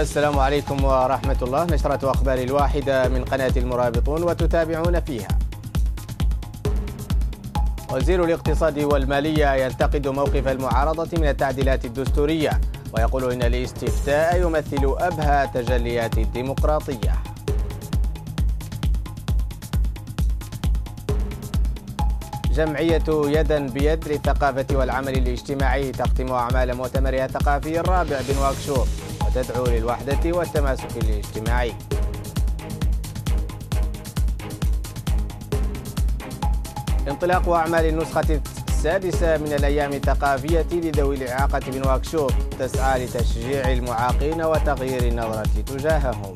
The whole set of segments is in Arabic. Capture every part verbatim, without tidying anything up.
السلام عليكم ورحمة الله. نشرة أخبار الواحدة من قناة المرابطون وتتابعون فيها. وزير الاقتصاد والمالية ينتقد موقف المعارضة من التعديلات الدستورية ويقول إن الاستفتاء يمثل أبهى تجليات الديمقراطية. جمعية يدا بيد للثقافة والعمل الاجتماعي تختم أعمال مؤتمرها الثقافي الرابع بنواكشوط وتدعو للوحدة والتماسك الاجتماعي. انطلاق أعمال النسخة السادسة من الأيام الثقافية لذوي الإعاقة بنواكشوط تسعى لتشجيع المعاقين وتغيير النظرة تجاههم.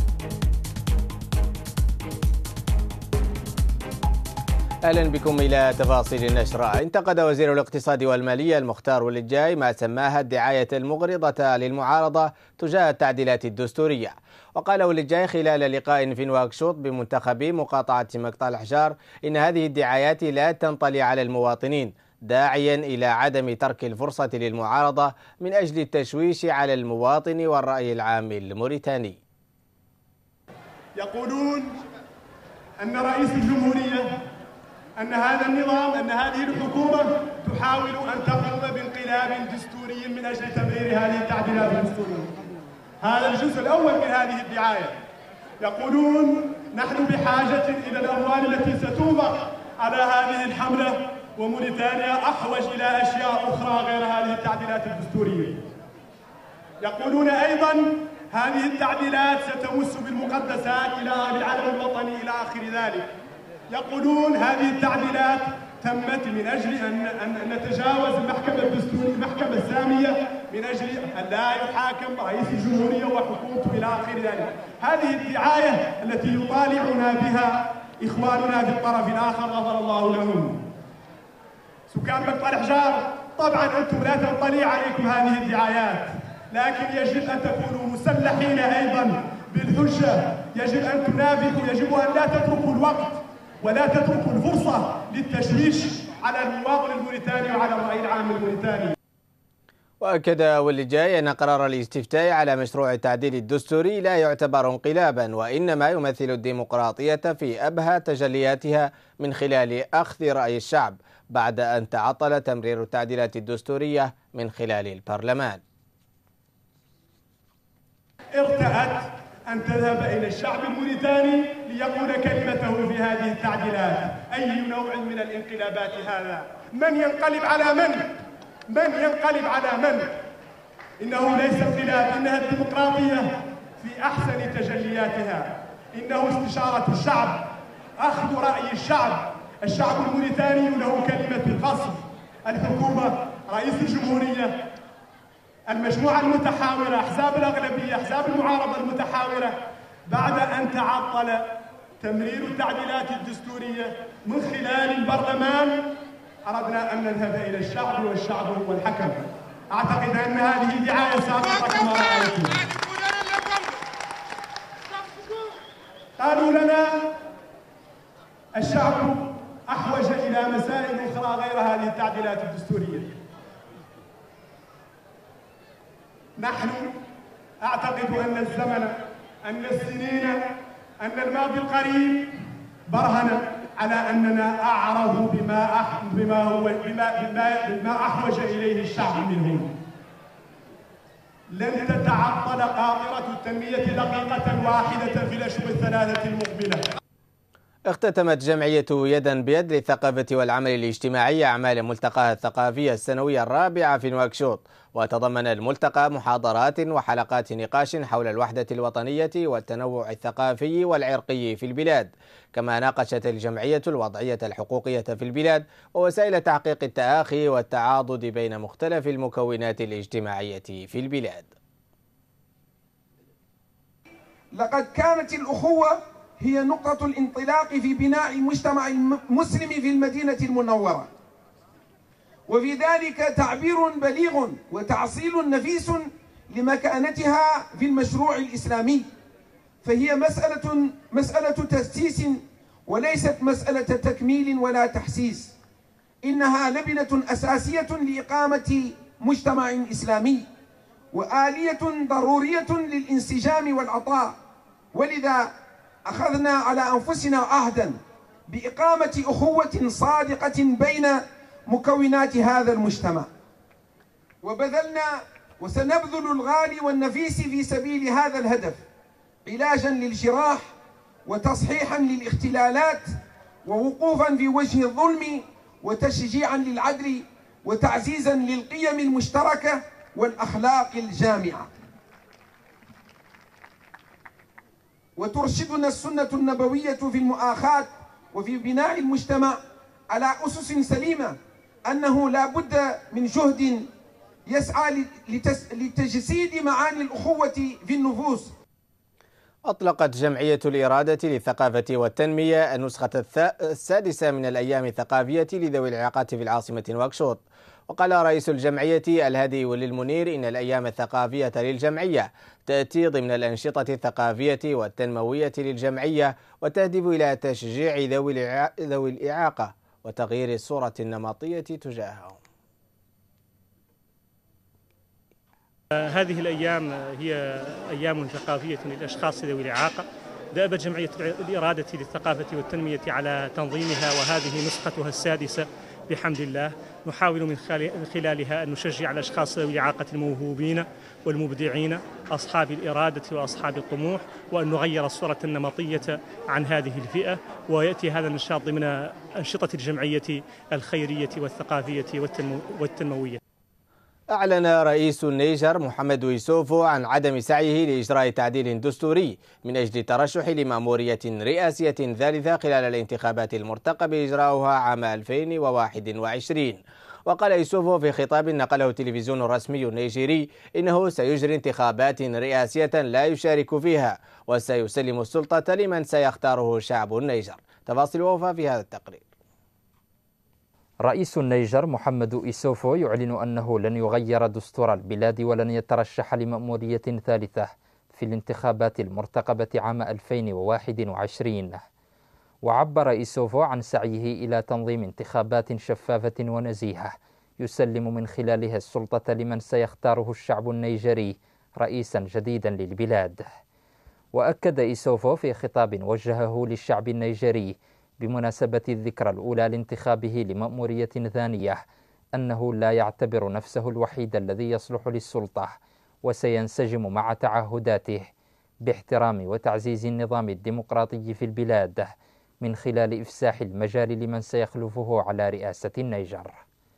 أهلا بكم إلى تفاصيل النشرة. انتقد وزير الاقتصاد والمالية المختار ولجاي ما سماها الدعاية المغرضة للمعارضة تجاه التعديلات الدستورية. وقال ولجاي خلال لقاء في نواكشوط بمنتخب مقاطعة مقطع الأحجار إن هذه الدعايات لا تنطلي على المواطنين، داعيا إلى عدم ترك الفرصة للمعارضة من أجل التشويش على المواطن والرأي العام الموريتاني. يقولون أن رئيس الجمهورية أن هذا النظام أن هذه الحكومة تحاول أن تقوم بانقلاب دستوري من أجل تمرير هذه التعديلات الدستورية. هذا الجزء الأول من هذه الدعاية. يقولون نحن بحاجة إلى الأموال التي ستوضع على هذه الحملة وموريتانيا أحوج إلى أشياء أخرى غير هذه التعديلات الدستورية. يقولون أيضا هذه التعديلات ستمس بالمقدسات إلى العلم الوطني إلى آخر ذلك. يقولون هذه التعديلات تمت من أجل أن أن نتجاوز المحكمة الدستورية المحكمة السامية من أجل أن لا يحاكم رئيس الجمهورية وحكومته إلى آخر ذلك. هذه الدعاية التي يطالعنا بها إخواننا في الطرف الآخر غفر الله لهم. سكان مقطع الأحجار طبعا أنتم لا تنطلي عليكم هذه الدعايات، لكن يجب أن تكونوا مسلحين أيضا بالحجة. يجب أن تنافقوا، يجب أن لا تتركوا الوقت ولا تتركوا الفرصة للتشويش على المواطن الموريتاني وعلى الرأي العام الموريتاني. وأكد ولجاي أن قرار الاستفتاء على مشروع التعديل الدستوري لا يعتبر انقلابا، وإنما يمثل الديمقراطية في أبهى تجلياتها من خلال أخذ رأي الشعب بعد أن تعطل تمرير التعديلات الدستورية من خلال البرلمان. ارتأت أن تذهب إلى الشعب الموريتاني ليقول كلمته في هذه التعديلات. أي نوع من الانقلابات هذا؟ من ينقلب على من؟ من ينقلب على من؟ إنه ليس انقلاب، إنها الديمقراطية في أحسن تجلياتها. إنه استشارة الشعب، أخذ رأي الشعب. الشعب الموريتاني له كلمة القصف. الحكومة، رئيس الجمهورية، المجموعة المتحاورة، أحزاب الأغلبية، أحزاب المعارضة المتحاورة، بعد أن تعطل تمرير التعديلات الدستورية من خلال البرلمان أردنا أن نذهب إلى الشعب والشعب هو الحكم. أعتقد أن هذه دعاية سابقة كما رأيتم. قالوا لنا الشعب أحوج إلى مسائل أخرى غير هذه التعديلات الدستورية. نحن أعتقد أن الزمن، أن السنين، أن الماضي القريب برهن على أننا أعرضوا بما أح بما هو بما بما, بما أحوج إليه الشعب منهم. لن تتعطل قاطرة التنمية دقيقة واحدة في الأشهر الثلاثة المقبلة. اختتمت جمعية يدا بيد للثقافة والعمل الاجتماعي أعمال ملتقاها الثقافي السنوية الرابعة في نواكشوط، وتضمن الملتقى محاضرات وحلقات نقاش حول الوحدة الوطنية والتنوع الثقافي والعرقي في البلاد. كما ناقشت الجمعية الوضعية الحقوقية في البلاد ووسائل تحقيق التآخي والتعاضد بين مختلف المكونات الاجتماعية في البلاد. لقد كانت الأخوة هي نقطة الانطلاق في بناء المجتمع المسلم في المدينة المنورة، وفي ذلك تعبير بليغ وتعصيل نفيس لمكانتها في المشروع الإسلامي. فهي مسألة مسألة تسييس وليست مسألة تكميل ولا تحسيس. إنها لبنة أساسية لإقامة مجتمع إسلامي، وآلية ضرورية للانسجام والعطاء، ولذا أخذنا على أنفسنا عهدا بإقامة أخوة صادقة بين مكونات هذا المجتمع، وبذلنا وسنبذل الغالي والنفيس في سبيل هذا الهدف، علاجا للجراح وتصحيحا للاختلالات ووقوفا في وجه الظلم وتشجيعا للعدل وتعزيزا للقيم المشتركة والأخلاق الجامعة. وترشدنا السنة النبوية في المؤاخاة وفي بناء المجتمع على أسس سليمة أنه لا بد من جهد يسعى لتجسيد معاني الأخوة في النفوس. أطلقت جمعية الإرادة للثقافة والتنمية النسخة السادسة من الأيام الثقافية لذوي الإعاقات في العاصمة نواكشوط. وقال رئيس الجمعية الهادي ولي المنير إن الأيام الثقافية للجمعية تأتي ضمن الأنشطة الثقافية والتنموية للجمعية، وتهدف إلى تشجيع ذوي الإعاقة وتغيير الصورة النمطية تجاههم. هذه الأيام هي أيام ثقافية للأشخاص ذوي الإعاقة. دأبت جمعية الإرادة للثقافة والتنمية على تنظيمها، وهذه نسختها السادسة بحمد الله. نحاول من خلالها أن نشجع الأشخاص ذوي الإعاقة الموهوبين والمبدعين أصحاب الإرادة وأصحاب الطموح، وأن نغير الصورة النمطية عن هذه الفئة. ويأتي هذا النشاط ضمن أنشطة الجمعية الخيرية والثقافية والتنموية. أعلن رئيس النيجر محمد إيسوفو عن عدم سعيه لإجراء تعديل دستوري من أجل الترشح لمأمورية رئاسية ثالثة خلال الانتخابات المرتقب إجراؤها عام ألفين وواحد وعشرين. وقال إيسوفو في خطاب نقله التلفزيون الرسمي النيجيري إنه سيجري انتخابات رئاسية لا يشارك فيها، وسيسلم السلطة لمن سيختاره شعب النيجر. تفاصيل وفاء في هذا التقرير. رئيس النيجر محمد إيسوفو يعلن أنه لن يغير دستور البلاد ولن يترشح لمأمورية ثالثة في الانتخابات المرتقبة عام ألفين وواحد وعشرين. وعبر إيسوفو عن سعيه إلى تنظيم انتخابات شفافة ونزيهة يسلم من خلالها السلطة لمن سيختاره الشعب النيجري رئيسا جديدا للبلاد. وأكد إيسوفو في خطاب وجهه للشعب النيجري بمناسبة الذكرى الأولى لانتخابه لمأمورية ثانية أنه لا يعتبر نفسه الوحيد الذي يصلح للسلطة، وسينسجم مع تعهداته باحترام وتعزيز النظام الديمقراطي في البلاد من خلال إفساح المجال لمن سيخلفه على رئاسة النيجر.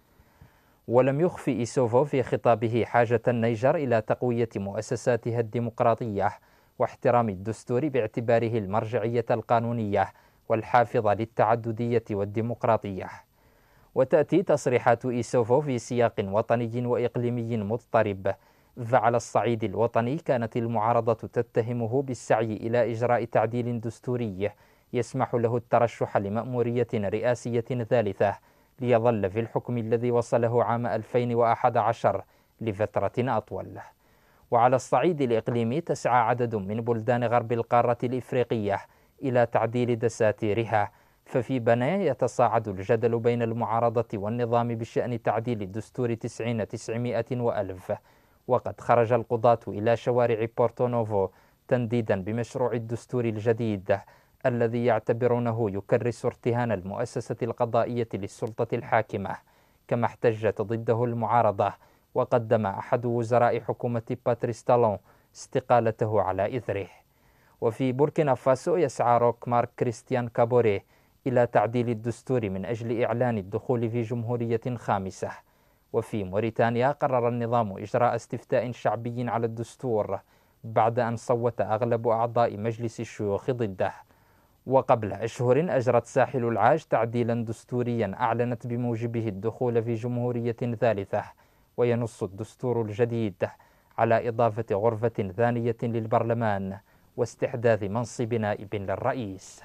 ولم يخفي إيسوفو في خطابه حاجة النيجر إلى تقوية مؤسساتها الديمقراطية واحترام الدستور باعتباره المرجعية القانونية والحافظة للتعددية والديمقراطية. وتأتي تصريحات إيسوفو في سياق وطني وإقليمي مضطرب، فعلى الصعيد الوطني كانت المعارضة تتهمه بالسعي إلى إجراء تعديل دستوري يسمح له الترشح لمأمورية رئاسية ثالثة ليظل في الحكم الذي وصله عام ألفين وأحد عشر لفترة أطول. وعلى الصعيد الإقليمي تسعى عدد من بلدان غرب القارة الإفريقية إلى تعديل دساتيرها، ففي بنايا يتصاعد الجدل بين المعارضة والنظام بشأن تعديل دستور تسعين تسعمائة وألف. وقد خرج القضاة إلى شوارع بورتو نوفو تنديدا بمشروع الدستور الجديد الذي يعتبرونه يكرس ارتهان المؤسسة القضائية للسلطة الحاكمة، كما احتجت ضده المعارضة، وقدم أحد وزراء حكومة باتريس تالون استقالته على إثره. وفي بوركينا فاسو يسعى روك مارك كريستيان كابوري إلى تعديل الدستور من أجل إعلان الدخول في جمهورية خامسة. وفي موريتانيا قرر النظام إجراء استفتاء شعبي على الدستور بعد أن صوت أغلب أعضاء مجلس الشيوخ ضده. وقبل أشهر أجرت ساحل العاج تعديلا دستوريا أعلنت بموجبه الدخول في جمهورية ثالثة، وينص الدستور الجديد على إضافة غرفة ثانية للبرلمان واستحداث منصب نائب للرئيس.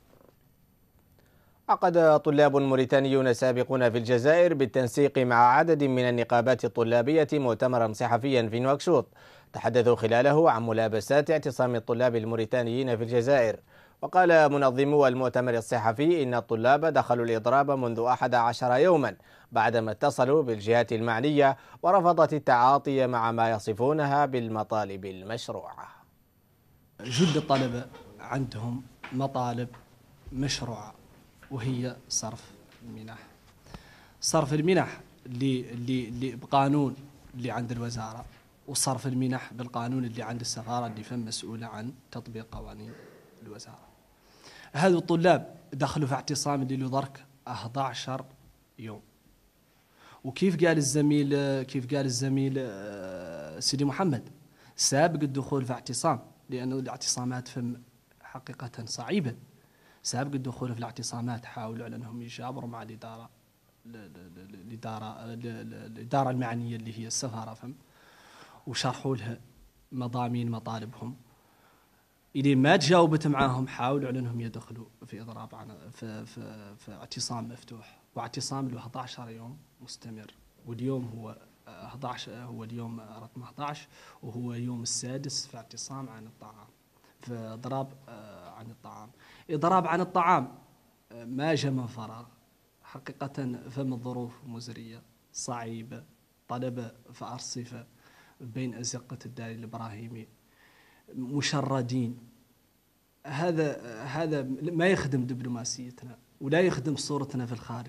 عقد طلاب موريتانيون سابقون في الجزائر بالتنسيق مع عدد من النقابات الطلابية مؤتمرا صحفيا في نواكشوط تحدثوا خلاله عن ملابسات اعتصام الطلاب الموريتانيين في الجزائر. وقال منظمو المؤتمر الصحفي إن الطلاب دخلوا الإضراب منذ أحد عشر يوما بعدما اتصلوا بالجهات المعنية ورفضت التعاطي مع ما يصفونها بالمطالب المشروعة. جل الطلبة عندهم مطالب مشروعة وهي صرف المنح. صرف المنح اللي اللي اللي بقانون اللي عند الوزارة، وصرف المنح بالقانون اللي عند السفارة اللي فم مسؤولة عن تطبيق قوانين الوزارة. هذو الطلاب دخلوا في اعتصام اللي له ذرك أحد عشر يوم. وكيف قال الزميل كيف قال الزميل سيدي محمد، سابق الدخول في اعتصام، لأنه الاعتصامات فم حقيقة صعيبة. سابق الدخول في الاعتصامات حاولوا على أنهم يجابروا مع الإدارة الإدارة الإدارة المعنية اللي هي السفارة فم، وشرحوا لها مضامين مطالبهم. إذا ما تجاوبت معاهم حاولوا على أنهم يدخلوا في إضراب عن في, في, في اعتصام مفتوح، واعتصام له أحد عشر يوم مستمر. واليوم هو أحد عشر، هو اليوم رقم أحد عشر، وهو يوم السادس في اعتصام عن الطعام، في إضراب عن الطعام. إضراب عن الطعام ما جاء من فراغ، حقيقة فم الظروف مزرية صعيبة، طلبة في أرصفة بين أزقة الدار الإبراهيمي مشردين. هذا هذا ما يخدم دبلوماسيتنا ولا يخدم صورتنا في الخارج.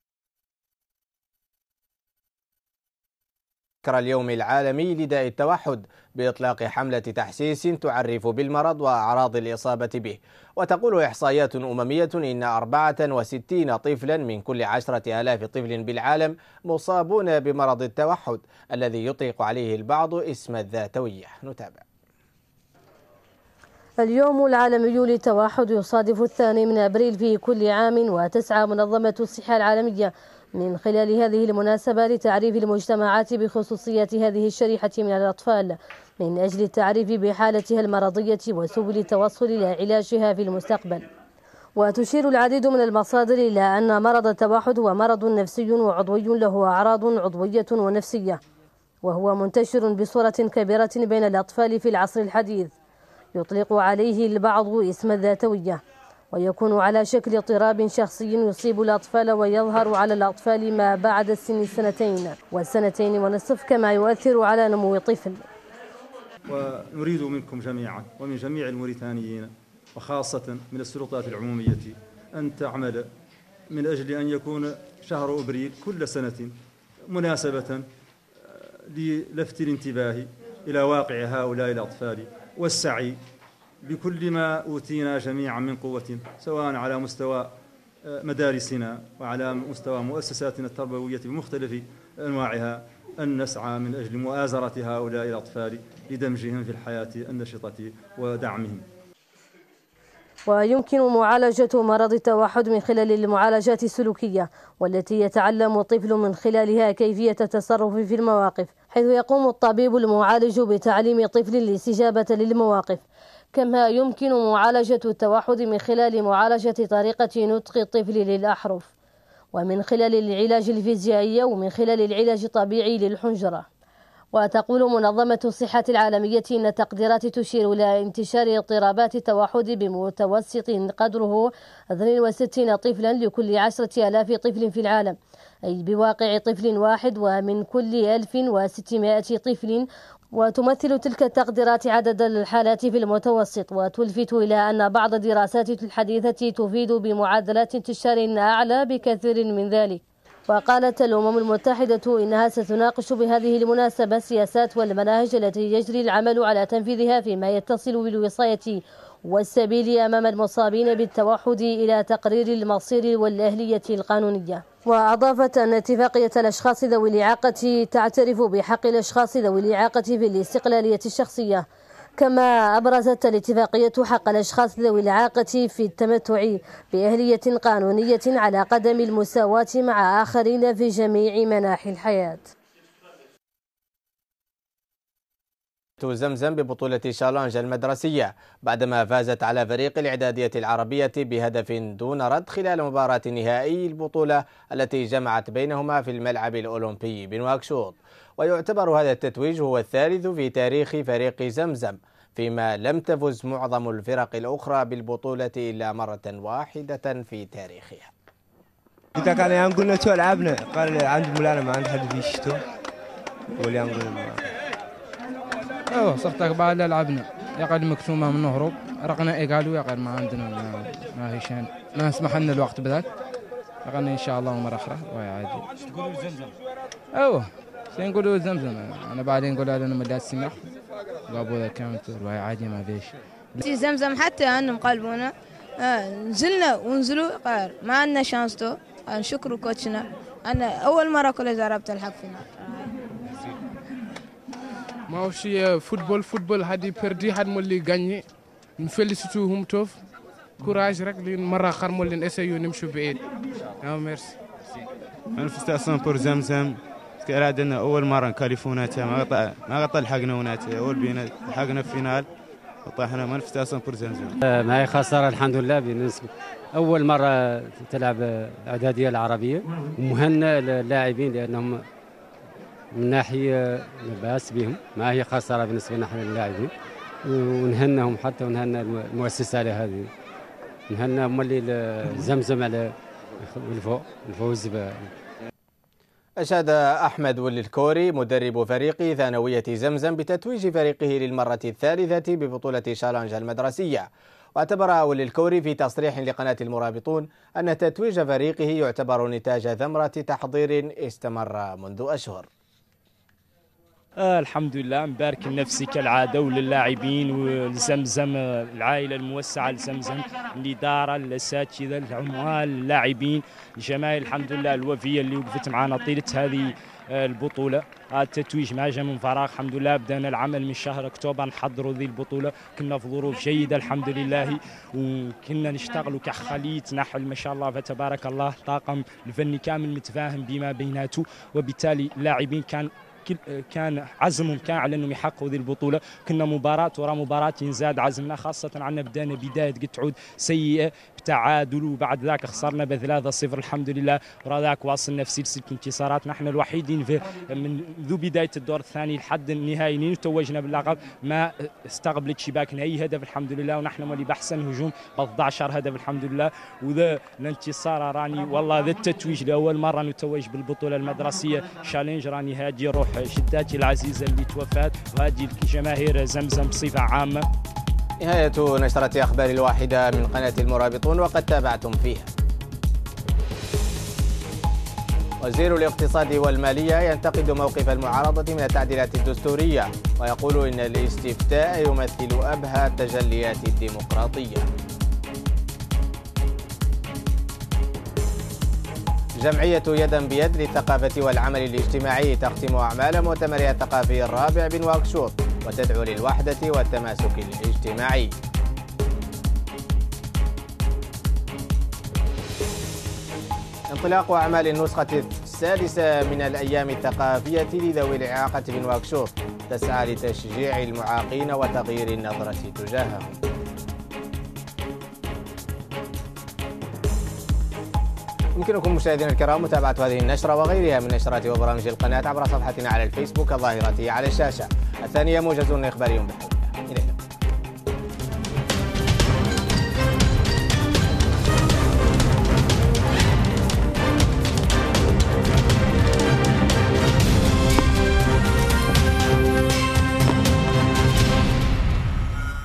ذكر اليوم العالمي لداء التوحد بإطلاق حملة تحسيس تعرف بالمرض وأعراض الإصابة به. وتقول إحصائيات أممية إن أربعة وستين طفلا من كل عشرة آلاف طفل بالعالم مصابون بمرض التوحد الذي يطلق عليه البعض اسم الذاتوية. نتابع. اليوم العالمي للتوحد يصادف الثاني من أبريل في كل عام، وتسعى منظمة الصحة العالمية من خلال هذه المناسبة لتعريف المجتمعات بخصوصية هذه الشريحة من الأطفال من أجل التعريف بحالتها المرضية وسبل التوصل إلى علاجها في المستقبل. وتشير العديد من المصادر إلى أن مرض التوحد هو مرض نفسي وعضوي له أعراض عضوية ونفسية، وهو منتشر بصورة كبيرة بين الأطفال في العصر الحديث. يطلق عليه البعض اسم الذاتوية، ويكون على شكل اضطراب شخصي يصيب الأطفال ويظهر على الأطفال ما بعد سن السنتين والسنتين ونصف، كما يؤثر على نمو الطفل. ونريد منكم جميعا ومن جميع الموريتانيين وخاصة من السلطات العمومية أن تعمل من أجل أن يكون شهر أبريل كل سنة مناسبة للفت الانتباه إلى واقع هؤلاء الأطفال والسعي بكل ما أوتينا جميعا من قوة، سواء على مستوى مدارسنا وعلى مستوى مؤسساتنا التربوية بمختلف أنواعها، أن نسعى من أجل مؤازرة هؤلاء الأطفال لدمجهم في الحياة النشطة ودعمهم. ويمكن معالجة مرض التوحد من خلال المعالجات السلوكية، والتي يتعلم الطفل من خلالها كيفية التصرف في المواقف، حيث يقوم الطبيب المعالج بتعليم الطفل الاستجابة للمواقف. كما يمكن معالجة التوحد من خلال معالجة طريقة نطق الطفل للأحرف، ومن خلال العلاج الفيزيائي، ومن خلال العلاج الطبيعي للحنجرة. وتقول منظمة الصحة العالمية إن التقديرات تشير إلى انتشار اضطرابات التوحد بمتوسط قدره اثنين وستين طفلا لكل عشرة آلاف طفل في العالم، أي بواقع طفل واحد ومن كل ألف وستمائة طفل. وتمثل تلك التقديرات عدد الحالات في المتوسط، وتلفت إلى أن بعض الدراسات الحديثة تفيد بمعدلات انتشار أعلى بكثير من ذلك. وقالت الأمم المتحدة إنها ستناقش بهذه المناسبة السياسات والمناهج التي يجري العمل على تنفيذها فيما يتصل بالوصاية والسبيل أمام المصابين بالتوحد إلى تقرير المصير والأهلية القانونية. وأضافت أن اتفاقية الأشخاص ذوي الإعاقة تعترف بحق الأشخاص ذوي الإعاقة في الاستقلالية الشخصية. كما أبرزت الاتفاقية حق الأشخاص ذوي الإعاقة في التمتع بأهلية قانونية على قدم المساواة مع آخرين في جميع مناحي الحياة. زمزم ببطولة شالنج المدرسية بعدما فازت على فريق الإعدادية العربية بهدف دون رد خلال مباراة نهائي البطولة التي جمعت بينهما في الملعب الأولمبي بنواكشوط. ويعتبر هذا التتويج هو الثالث في تاريخ فريق زمزم فيما لم تفز معظم الفرق الأخرى بالبطولة إلا مرة واحدة في تاريخها. إذا كان ينقل نتو لعبنا قال عند مولانا ما عند حد بيشتو واللي ينقل ما أوه صرتك بعد لعبنا يقعد مكتومة من نهرب رقنا إيقالوا يقعد ما عندنا ما, ما هيشان ما نسمح لنا الوقت بذاك رقنا إن شاء الله مرة أخرى وهي عادي. تقولوا زمزم؟ أوه سنقولوا زمزم أنا بعدين نقول لنا مدات سمح وأبو ذا كامت وهي عادي ما فيش. زمزم حتى أنهم قلبونا آه نزلنا ونزلوا قال ما عندنا شانستو نشكروا كوتشنا أنا أول مرة كل جربت الحق فينا. ما هو شيء فوتبول فوتبول هذه بردي حد مولي غني نفلسيتوهم توف كوراج رك لين مرة آخر مولي نسيو نمشوا بعيد. أو ميرسي. مانفستاسيون بور زمزم كرادنا أول مرة كاليفوناتها ما قطع ما قطع الحقنا وناتها أول بينا حقنا في فينال وطاحنا مانفستاسيون بور زمزم. ما هي خسارة الحمد لله بالنسبة أول مرة تلعب الإعدادية العربية ومهنة للاعبين لأنهم من ناحية لا بأس بهم ما هي خسارة بالنسبة لنا نحن اللاعبين ونهنهم حتى ونهنا المؤسسة على هذه نهنا مولي زمزم على الفوز. أشاد أحمد ولي الكوري مدرب فريق ثانوية زمزم بتتويج فريقه للمرة الثالثة ببطولة شالنج المدرسية. واعتبر ولي الكوري في تصريح لقناة المرابطون أن تتويج فريقه يعتبر نتاج ثمرة تحضير استمر منذ أشهر. آه الحمد لله مبارك لنفسي كالعادة وللاعبين ولزمزم العائلة الموسعة لزمزم الإدارة الأساتذة العمال اللاعبين الجماهير الحمد لله الوفية اللي وقفت معنا طيلة هذه البطولة. هذا التتويج ما جاء من فراغ الحمد لله. بدأنا العمل من شهر أكتوبر نحضروا ذي البطولة كنا في ظروف جيدة الحمد لله وكنا نشتغلوا كخليط نحل ما شاء الله فتبارك الله طاقم الفني كامل متفاهم بما بيناته وبالتالي اللاعبين كان كان عزمهم كان على انهم يحققوا ذي البطوله. كنا مباراه ورا مباراه ينزاد عزمنا خاصه عنا بدانا بدايه قد تعود سيئه بتعادل وبعد ذاك خسرنا بثلاثة صفر الحمد لله ورا ذاك واصلنا في سلسله انتصارات. نحن الوحيدين في من ذو بدايه الدور الثاني لحد النهائي توجنا باللقب ما استقبلت شباكنا اي هدف الحمد لله ونحن مولي باحسن هجوم ب اثني عشر هدف الحمد لله. وذا الانتصار راني والله ذا التتويج لاول مره نتوج بالبطوله المدرسيه شالنج راني هادي روح شداتي العزيزة اللي توفات وهذه جماهير زمزم بصفة عامة. نهاية نشرة أخبار الواحدة من قناة المرابطون وقد تابعتم فيها. وزير الاقتصاد والمالية ينتقد موقف المعارضة من التعديلات الدستورية ويقول إن الاستفتاء يمثل أبهى تجليات الديمقراطية. جمعية يدا بيد للثقافة والعمل الاجتماعي تختم أعمال مؤتمرها الثقافي الرابع بنواكشوط وتدعو للوحدة والتماسك الاجتماعي. انطلاق أعمال النسخة السادسة من الأيام الثقافية لذوي الإعاقة بنواكشوط تسعى لتشجيع المعاقين وتغيير النظرة تجاههم. يمكنكم مشاهدينا الكرام متابعة هذه النشرة وغيرها من نشرات وبرامج القناة عبر صفحتنا على الفيسبوك الظاهرة على الشاشة. الثانية موجز إخباري بحول.